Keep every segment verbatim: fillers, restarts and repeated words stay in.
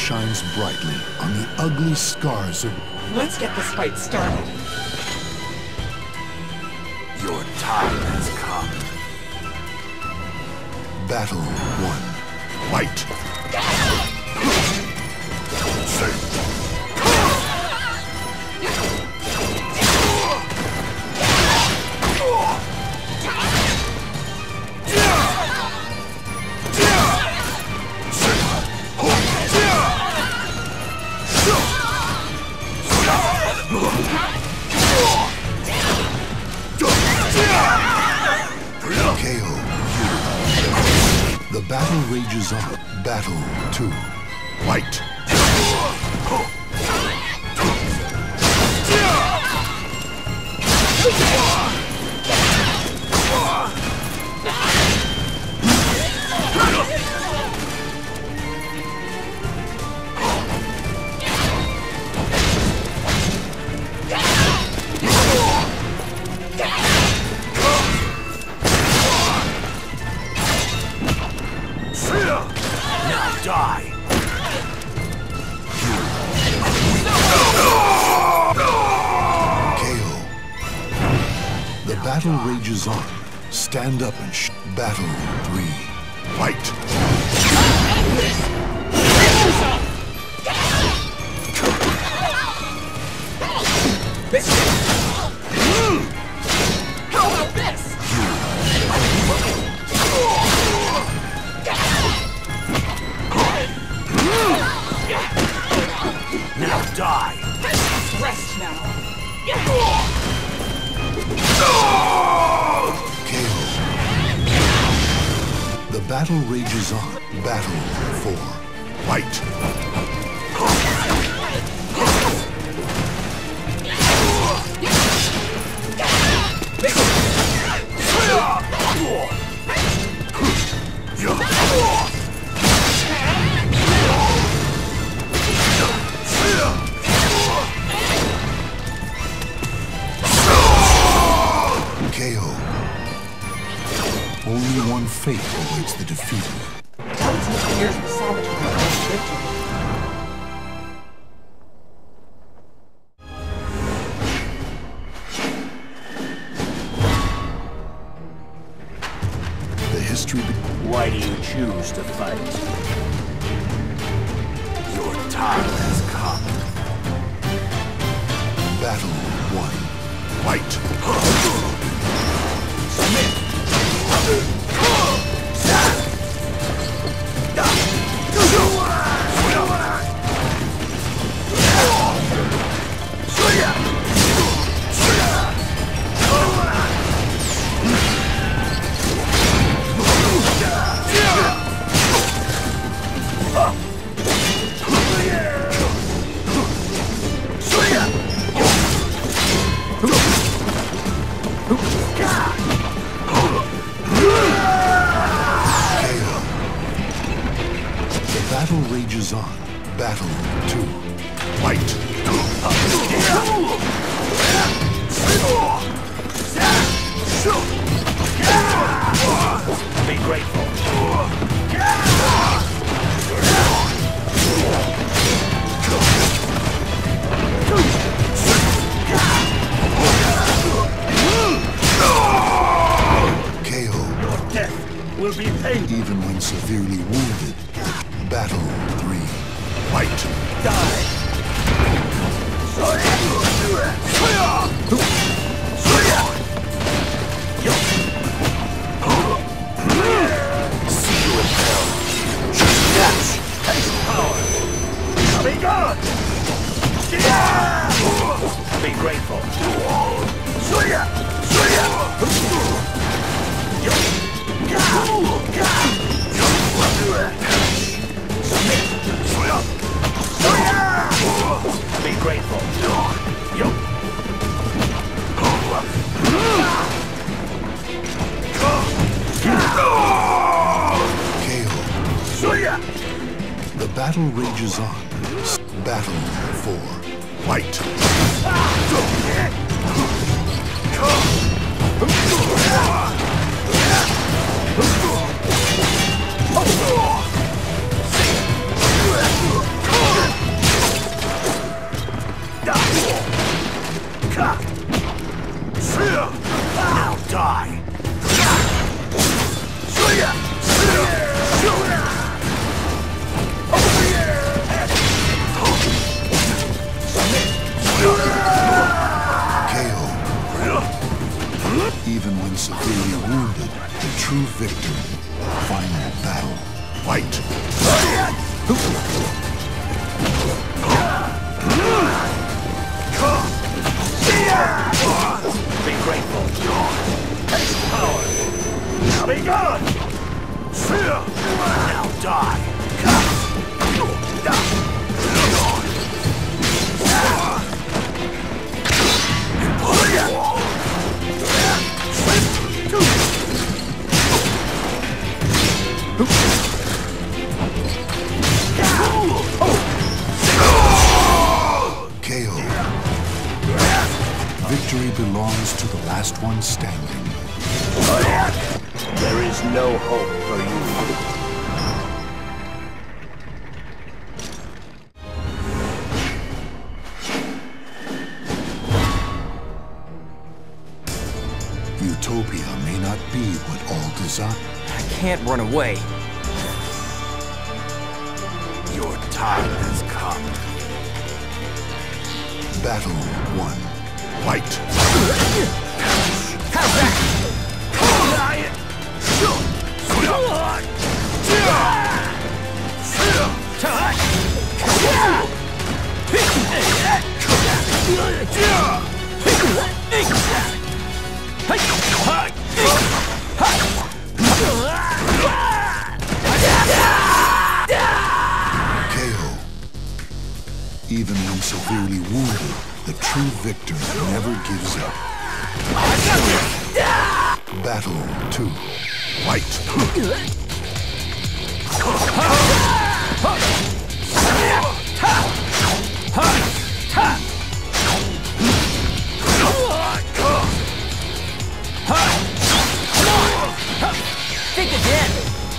shines brightly on the ugly scars of... Let's get this fight started. Your time has come. Battle one. Fight! K O. The battle rages on. Battle two. Fight! Die! K O. The battle rages on. Stand up and sh... Battle three. Fight! How about this? Now die! Rest now. K O. The battle rages on. Battle four. Fight! K O. Only one fate awaits the defeated. Johnson appears with sabotage against victory. The history... Why do you choose to fight? Your time has come. Battle one. Fight! Submit! Battle rages on. Battle two. Fight! Be grateful. K O. Your death will be painful. Even when severely wounded. Battle three. Fight! Die! See you in hell. Yes! Taste power! Be gone! Be grateful. Be grateful. Yo. K O. The battle rages on. Battle four. Fight! die. K O. Even when severely wounded, the true victor. Final battle. Fight! Be grateful. Taste power. Now be gone. Now die. K O. Victory belongs to the last one standing. There is no hope for you. Utopia may not be what all desire. I can't run away. Your time has come. Battle one. Fight! How's that? K O. Even when severely wounded, the true victor never gives up. Battle two. Fight! Think again!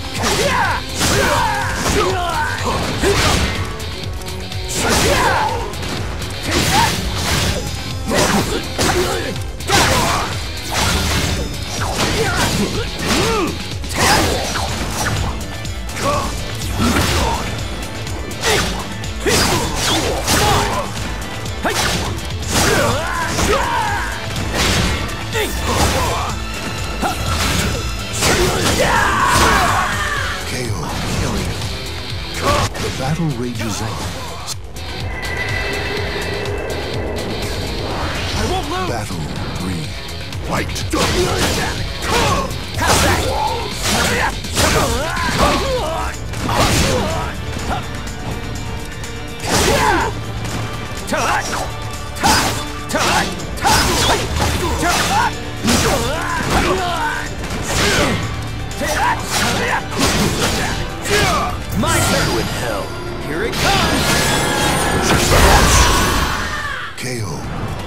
K O. The battle rages on. I won't lose! Battle three. Fight! How's that? My turn with hell. Here it comes! K O.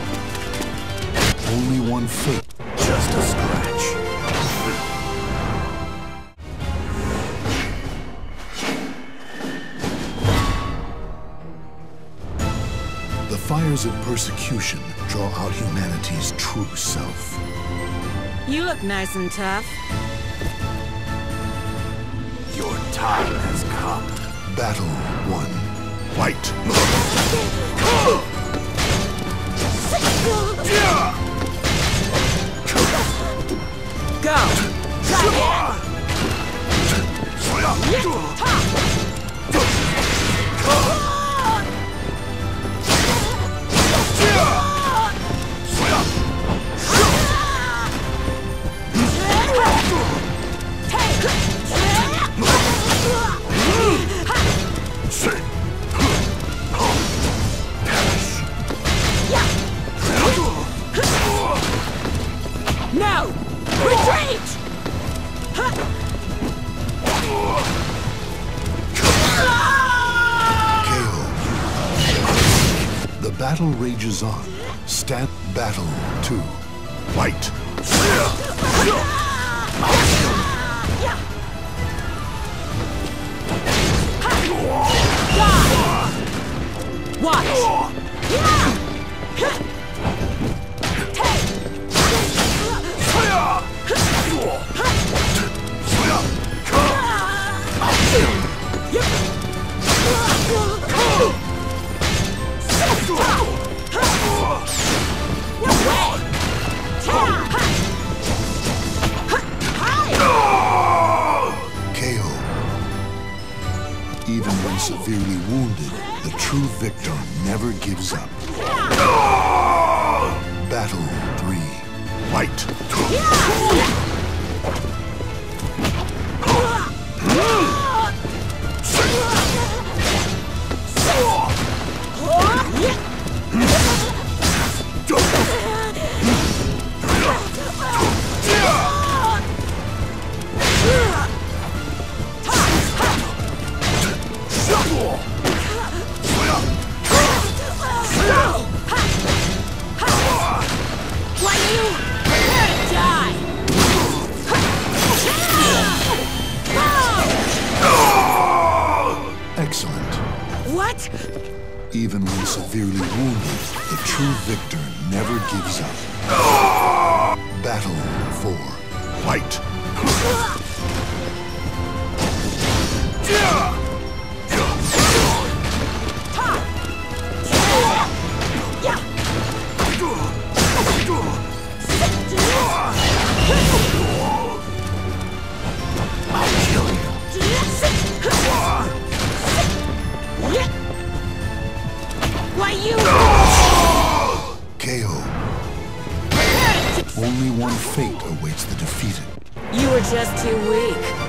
Only one fate. Just a scratch. The fires of persecution draw out humanity's true self. You look nice and tough. Your time has come. Battle one. Fight! No! Retreat! K O. The battle rages on. Stand battle two. Fight! Watch! severely wounded, the true victor never gives up. Battle three. Fight. Excellent. What? Even when severely wounded, the true victor never gives up. Battle four. Fight. I'll kill you. Why you? K O. Only one fate awaits the defeated. You were just too weak.